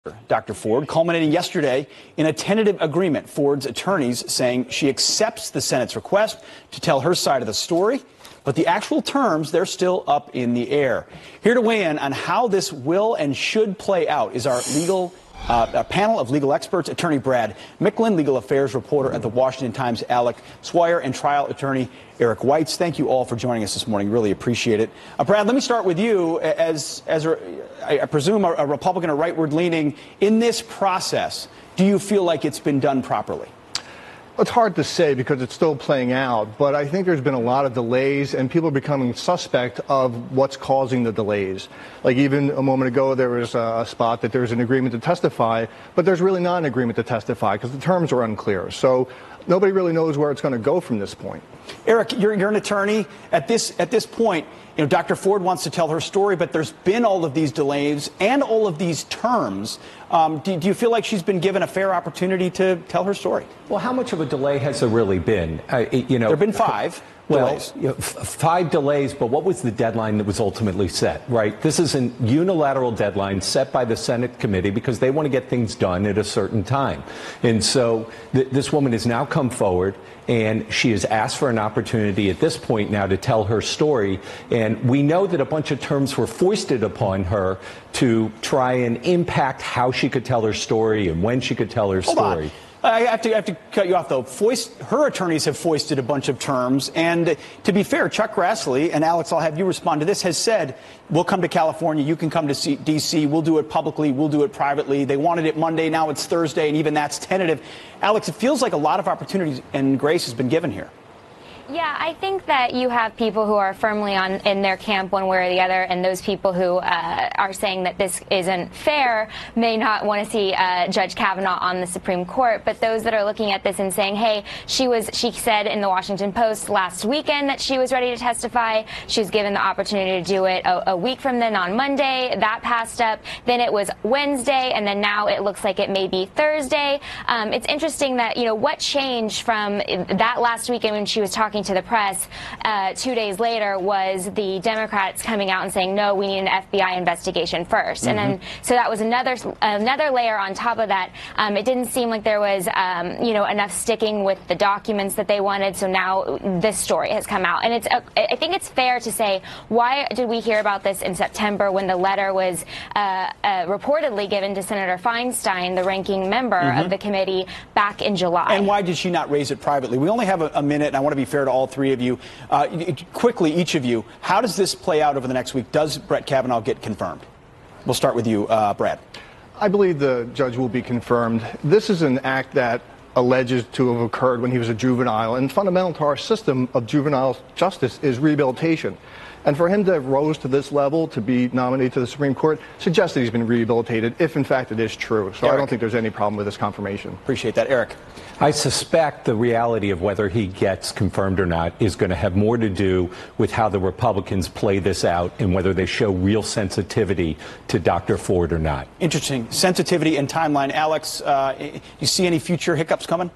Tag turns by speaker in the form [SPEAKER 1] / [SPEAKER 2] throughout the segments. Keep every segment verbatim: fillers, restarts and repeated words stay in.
[SPEAKER 1] Doctor Ford, culminating yesterday in a tentative agreement. Ford's attorneys saying she accepts the Senate's request to tell her side of the story, but the actual terms, they're still up in the air. Here to weigh in on how this will and should play out is our legal uh, a panel of legal experts, attorney Brad Micklin, legal affairs reporter at the Washington Times, Alec Swire, and trial attorney Eric Weitz. Thank you all for joining us this morning. Really appreciate it. Uh, Brad, let me start with you. As, as a, I presume a, a Republican or rightward leaning, in this process, do you feel like it's been done properly?
[SPEAKER 2] It's hard to say because it's still playing out, but I think there's been a lot of delays and people are becoming suspect of what's causing the delays. Like even a moment ago, there was a spot that there's an agreement to testify, but there's really not an agreement to testify because the terms are unclear. So nobody really knows where it's going to go from this point.
[SPEAKER 1] Eric, you're, you're an attorney. At this, at this point, you know, Doctor Ford wants to tell her story, but there's been all of these delays and all of these terms. Um, do, do you feel like she's been given a fair opportunity to tell her story?
[SPEAKER 3] Well, how much of a delay has there really been? Uh, you know,
[SPEAKER 1] there have been five.
[SPEAKER 3] Well,
[SPEAKER 1] delays.
[SPEAKER 3] You know, f five delays, but what was the deadline that was ultimately set, right? This is a unilateral deadline set by the Senate committee because they want to get things done at a certain time. And so th this woman has now come forward and she has asked for an opportunity at this point now to tell her story. And we know that a bunch of terms were foisted upon her to try and impact how she could tell her story and when she could tell her
[SPEAKER 1] Hold
[SPEAKER 3] story.
[SPEAKER 1] On. I have to, I have to cut you off, though. Foist, her attorneys have foisted a bunch of terms. And to be fair, Chuck Grassley, and Alex, I'll have you respond to this, has said, we'll come to California, you can come to D C, we'll do it publicly, we'll do it privately. They wanted it Monday, now it's Thursday, and even that's tentative. Alex, it feels like a lot of opportunities and grace has been given here.
[SPEAKER 4] Yeah, I think that you have people who are firmly on in their camp one way or the other, and those people who uh, are saying that this isn't fair may not want to see uh, Judge Kavanaugh on the Supreme Court. But those that are looking at this and saying, hey, she was, she said in the Washington Post last weekend that she was ready to testify. She was given the opportunity to do it a, a week from then on Monday. That passed up. Then it was Wednesday, and then now it looks like it may be Thursday. Um, it's interesting that, you know, what changed from that last weekend when she was talking to the press uh, two days later was the Democrats coming out and saying, no, we need an F B I investigation first. Mm-hmm. And then so that was another another layer on top of that. Um, it didn't seem like there was um, you know, enough sticking with the documents that they wanted. So now this story has come out. And it's uh, I think it's fair to say, why did we hear about this in September when the letter was uh, uh, reportedly given to Senator Feinstein, the ranking member mm-hmm. of the committee, back in July?
[SPEAKER 1] And why did she not raise it privately? We only have a, a minute, and I want to be fair to all three of you. Uh, quickly, each of you, how does this play out over the next week? Does Brett Kavanaugh get confirmed? We'll start with you, uh, Brad.
[SPEAKER 2] I believe the judge will be confirmed. This is an act that alleges to have occurred when he was a juvenile, and fundamental to our system of juvenile justice is rehabilitation. And for him to have rose to this level, to be nominated to the Supreme Court, suggests that he's been rehabilitated, if in fact it is true. So Eric. I don't think there's any problem with this confirmation.
[SPEAKER 1] Appreciate that. Eric?
[SPEAKER 3] I suspect the reality of whether he gets confirmed or not is going to have more to do with how the Republicans play this out and whether they show real sensitivity to Doctor Ford or not.
[SPEAKER 1] Interesting. Sensitivity and timeline. Alex, uh, you see any future hiccups coming?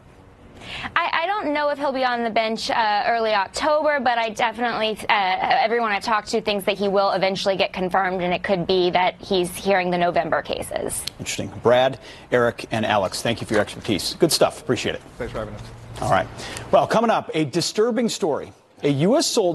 [SPEAKER 4] I, I don't know if he'll be on the bench uh, early October, but I definitely, uh, everyone I talked to thinks that he will eventually get confirmed, and it could be that he's hearing the November cases.
[SPEAKER 1] Interesting. Brad, Eric, and Alex, thank you for your expertise. Good stuff. Appreciate it.
[SPEAKER 2] Thanks for having us.
[SPEAKER 1] All right. Well, coming up, a disturbing story. A U S soldier